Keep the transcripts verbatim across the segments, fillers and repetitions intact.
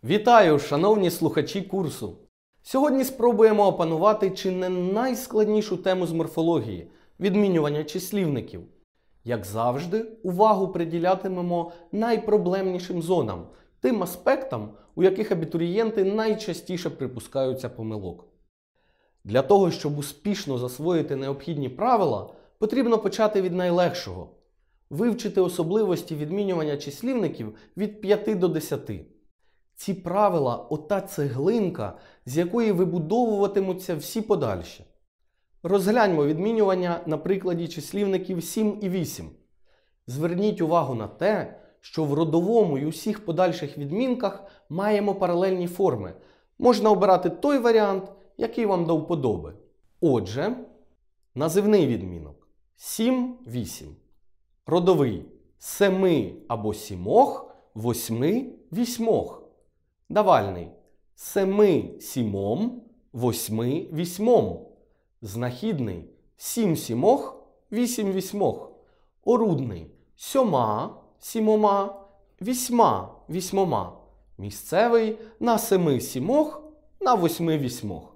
Вітаю, шановні слухачі курсу! Сьогодні спробуємо опанувати чи не найскладнішу тему з морфології – відмінювання числівників. Як завжди, увагу приділятимемо найпроблемнішим зонам, тим аспектам, у яких абітурієнти найчастіше припускаються помилок. Для того, щоб успішно засвоїти необхідні правила, потрібно почати від найлегшого – вивчити особливості відмінювання числівників від п'яти до десяти. Ці правила – ота цеглинка, з якої вибудовуватимуться всі подальші. Розгляньмо відмінювання на прикладі числівників сім і вісім. Зверніть увагу на те, що в родовому і усіх подальших відмінках маємо паралельні форми. Можна обирати той варіант, який вам до вподоби. Отже, називний відмінок – сім вісім. Родовий – семи або сімох, восьми вісьмох. Давальний – семи сімом, восьми вісьмом. Знахідний – сім сімох, вісім вісьмох. Орудний – сьома сімома, вісьма вісьмома. Місцевий – на семи сімох, на восьми вісьмох.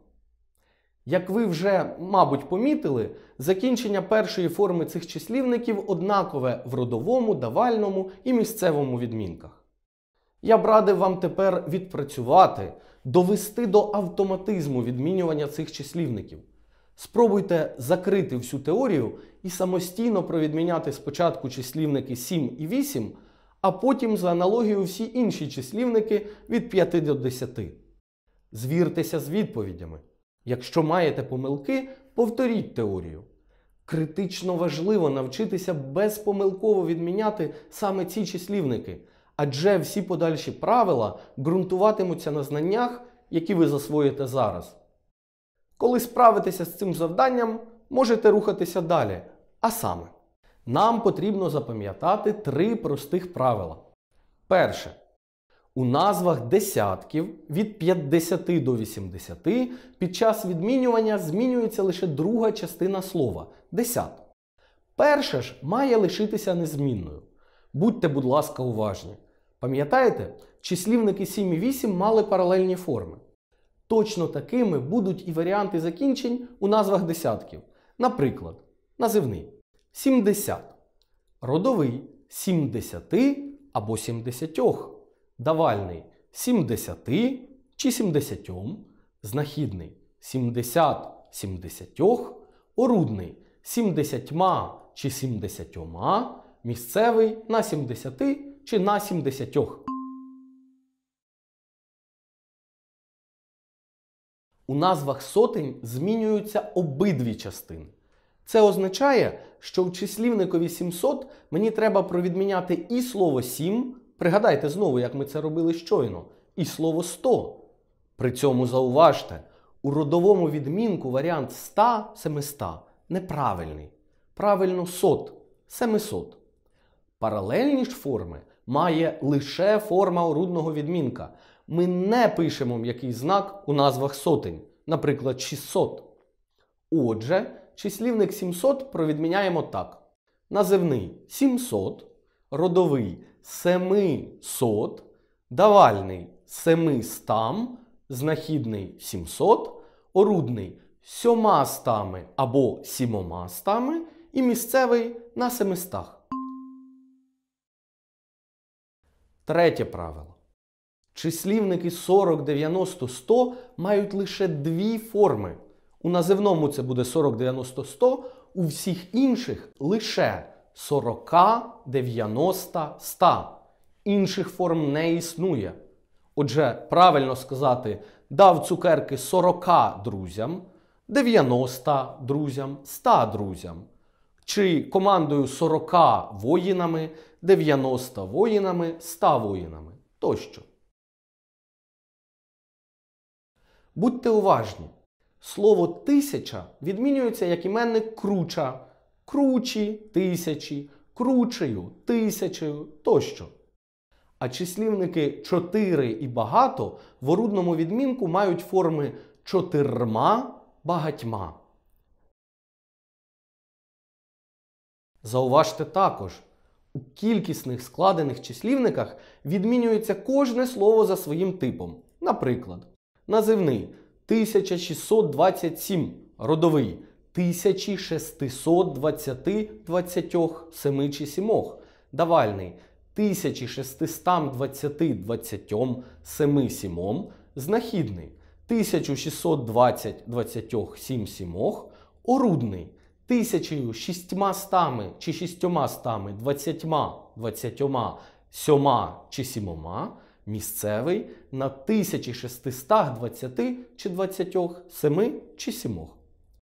Як ви вже, мабуть, помітили, закінчення першої форми цих числівників однакове в родовому, давальному і місцевому відмінках. Я б радив вам тепер відпрацювати, довести до автоматизму відмінювання цих числівників. Спробуйте закрити всю теорію і самостійно провідміняти спочатку числівники сім і вісім, а потім за аналогією всі інші числівники від п'яти до десяти. Звіртеся з відповідями. Якщо маєте помилки, повторіть теорію. Критично важливо навчитися безпомилково відміняти саме ці числівники, адже всі подальші правила ґрунтуватимуться на знаннях, які ви засвоїте зараз. Коли справитеся з цим завданням, можете рухатися далі. А саме, нам потрібно запам'ятати три простих правила. Перше. У назвах десятків від п'ятдесяти до вісімдесяти під час відмінювання змінюється лише друга частина слова – десят. Перша ж має лишитися незмінною. Будьте, будь ласка, уважні. Пам'ятаєте, числівники сім і вісім мали паралельні форми. Точно такими будуть і варіанти закінчень у назвах десятків. Наприклад, називний – сімдесят. Родовий – сімдесяти або сімдесятьох. Давальний – сімдесяти чи сімдесятьом. Знахідний – сімдесят сімдесятьох. Орудний – сімдесятьма чи сімдесятьома. Місцевий – на сімдесяти чи на сімдесятьох. У назвах сотень змінюються обидві частини. Це означає, що в числівникові сімсот мені треба провідміняти і слово сім, пригадайте знову, як ми це робили щойно, і слово сто. При цьому зауважте, у родовому відмінку варіант ста семиста неправильний. Правильно сот семисот. Паралельні ж форми має лише форма орудного відмінка. Ми не пишемо м'який знак у назвах сотень, наприклад, шістсот. Отже, числівник сімсот провідміняємо так. Називний – сімсот, родовий – семисот, давальний – семистам, знахідний – сімсот, орудний – сьомастами або сімомастами і місцевий – на семистах. Третє правило. Числівники сорок, дев'яносто, сто мають лише дві форми. У називному це буде сорок, дев'яносто, сто, у всіх інших лише сорок, дев'яносто, сто. Інших форм не існує. Отже, правильно сказати «дав цукерки сорока друзям», дев'яноста друзям, ста друзям. Чи командою сорока воїнами, дев'яноста воїнами, ста воїнами тощо. Будьте уважні. Слово «тисяча» відмінюється як іменник круча, кручі, тисячі, кручею, тисячею тощо. А числівники чотири і багато в орудному відмінку мають форми чотирма, багатьма. Зауважте також, У кількісних складених числівниках відмінюється кожне слово за своїм типом. Наприклад, називний тисяча шістсот двадцять сім, родовий тисяча шістсот двадцять сім чи сімох, давальний тисяча шістсот двадцять двадцять сім сімом, знахідний тисяча шістсот двадцять двадцять сім сімох, орудний тисяча шістсот чи шістсот двадцять двадцять сьома чи сімома, місцевий на тисяча шістсот двадцять чи двадцять семи чи сімох.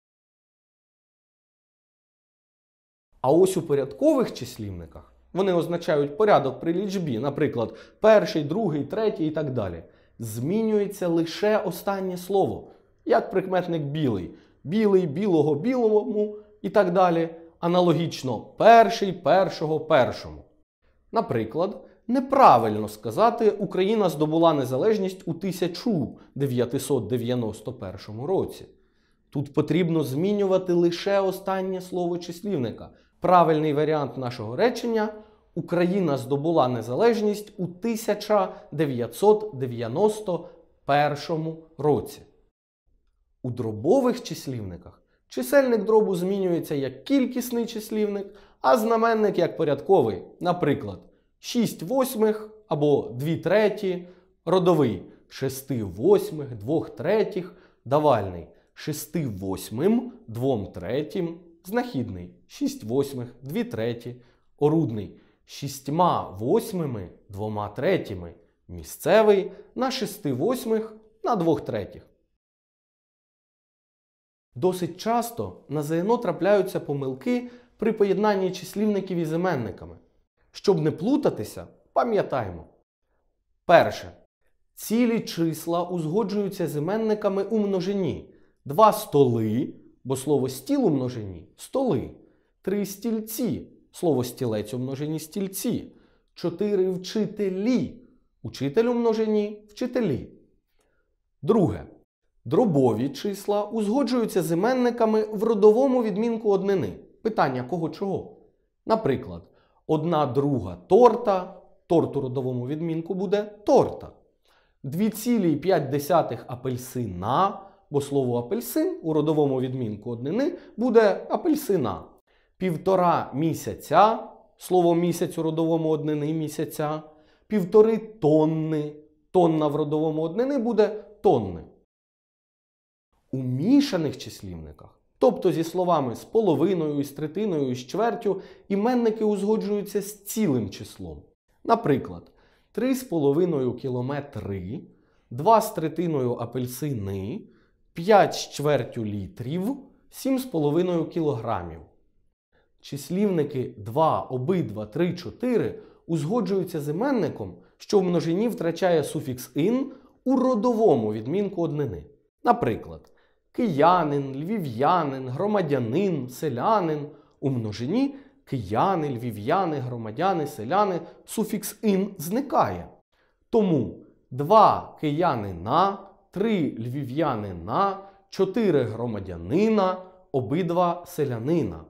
А ось у порядкових числівниках, вони означають порядок при лічбі, наприклад, перший, другий, третій і так далі, змінюється лише останнє слово, як прикметник білий, білий, білого, білому і так далі, аналогічно перший, першого, першому. Наприклад, неправильно сказати «Україна здобула незалежність у тисяча дев'ятсот дев'яносто першому році». Тут потрібно змінювати лише останнє слово числівника. Правильний варіант нашого речення – Україна здобула незалежність у тисяча дев'ятсот дев'яносто першому році. У дробових числівниках чисельник дробу змінюється як кількісний числівник, а знаменник як порядковий. Наприклад, шість восьмих або дві треті, родовий шести восьмих, двох третіх, давальний шести восьмим, двом третім, знахідний шість восьмих, дві треті, орудний шістьма восьмими, двома третіми, місцевий на шести восьмих, на двох третіх. Досить часто на ЗНО трапляються помилки при поєднанні числівників із іменниками. Щоб не плутатися, пам'ятаємо. Перше. Цілі числа узгоджуються з іменниками у множині. Два столи, бо слово стіл у множині – столи. Три стільці, слово стілець у множині – стільці. Чотири вчителі, учитель у множині – вчителі. Друге. Дробові числа узгоджуються з іменниками в родовому відмінку однини. Питання кого чого? Наприклад, одна друга торта, торт у родовому відмінку буде торта. дві цілі п'ять десятих апельсина, бо слово апельсин у родовому відмінку однини буде апельсина. Півтора місяця, слово місяць у родовому однини місяця. Півтори тонни, тонна в родовому однини буде тонни. У мішаних числівниках, тобто зі словами з половиною, із третиною, із чвертю, іменники узгоджуються з цілим числом. Наприклад, три з половиною кілометри, два з третиною апельсини, п'ять з чвертю літрів, сім з половиною кілограмів. Числівники два, обидва, три, чотири узгоджуються з іменником, що в множині втрачає суфікс «ин» у родовому відмінку однини. Наприклад, киянин, львів'янин, громадянин, селянин. У множині кияни, львів'яни, громадяни, селяни суфікс «ин» зникає. Тому два киянина, три львів'янина, чотири громадянина, обидва селянина.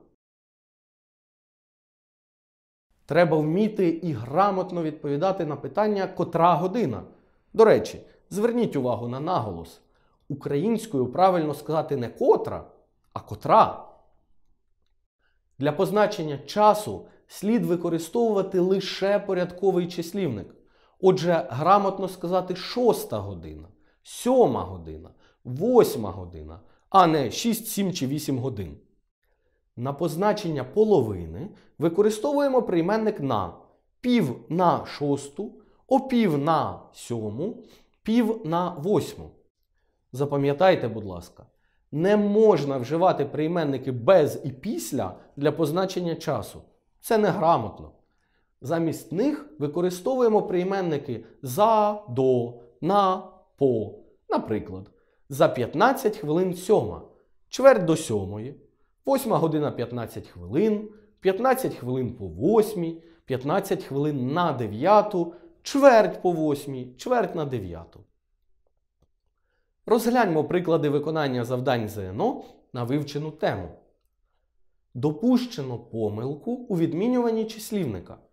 Треба вміти і грамотно відповідати на питання «котра година?». До речі, зверніть увагу на наголос. Українською правильно сказати не «котра», а «котра». Для позначення часу слід використовувати лише порядковий числівник. Отже, грамотно сказати «шоста година», «сьома година», «восьма година», а не шість, сім чи вісім годин. На позначення половини використовуємо прийменник «на». Пів на шосту, опів на сьому, пів на восьму. Запам'ятайте, будь ласка, не можна вживати прийменники без і після для позначення часу. Це неграмотно. Замість них використовуємо прийменники за, до, на, по. Наприклад, за п'ятнадцять хвилин сьома, чверть до сьомої, восьма година п'ятнадцять хвилин, п'ятнадцять хвилин по восьмій, п'ятнадцять хвилин на дев'яту, чверть по восьмій, чверть на дев'яту. Розгляньмо приклади виконання завдань ЗНО на вивчену тему. Допущено помилку у відмінюванні числівника.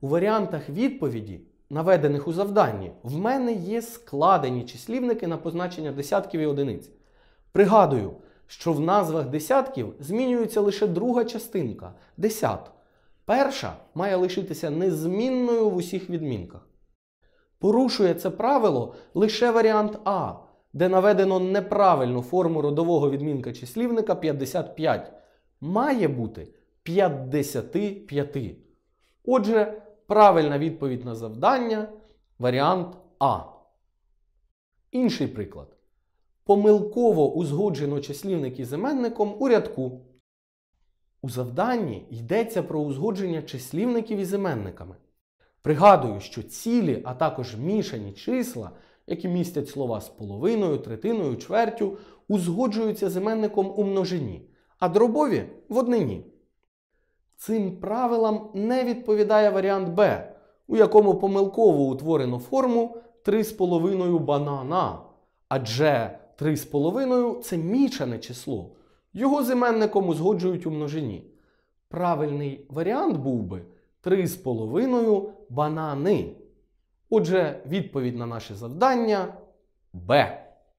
У варіантах відповіді, наведених у завданні, в мене є складені числівники на позначення десятків і одиниць. Пригадую, що в назвах десятків змінюється лише друга частинка – десят. Перша має лишитися незмінною в усіх відмінках. Порушує це правило лише варіант А, де наведено неправильну форму родового відмінка числівника п'ятдесят п'ять. Має бути п'ятдесят п'ять. Отже, правильна відповідь на завдання – варіант А. Інший приклад. Помилково узгоджено числівник із іменником у рядку. У завданні йдеться про узгодження числівників із іменниками. Пригадую, що цілі, а також мішані числа, які містять слова з половиною, третиною, чвертю, узгоджуються з іменником у множині, а дробові – в однині. Цим правилам не відповідає варіант Б, у якому помилково утворено форму три з половиною банана, адже три з половиною – це мішане число. Його з іменником узгоджують у множині. Правильний варіант був би три з половиною банани. Отже, відповідь на наше завдання – Б.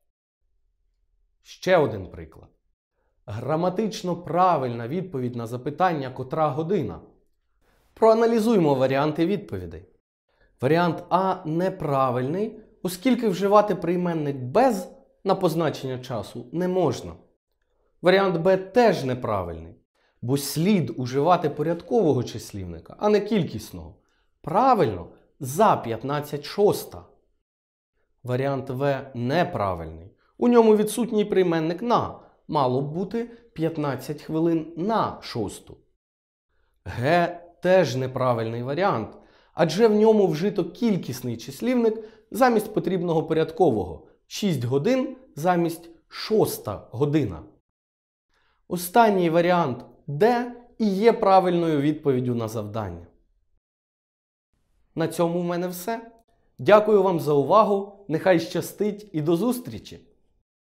Ще один приклад. Граматично правильна відповідь на запитання «Котра година?». Проаналізуємо варіанти відповідей. Варіант А неправильний, оскільки вживати прийменник «без» на позначення часу не можна. Варіант Б теж неправильний, бо слід уживати порядкового числівника, а не кількісного. Правильно – за п'ятнадцять шоста. Варіант В неправильний. У ньому відсутній прийменник «на». Мало б бути п'ятнадцять хвилин на шосту. Г теж неправильний варіант, адже в ньому вжито кількісний числівник замість потрібного порядкового – шість годин замість шоста година. Останній варіант Д і є правильною відповіддю на завдання. На цьому в мене все. Дякую вам за увагу, нехай щастить і до зустрічі!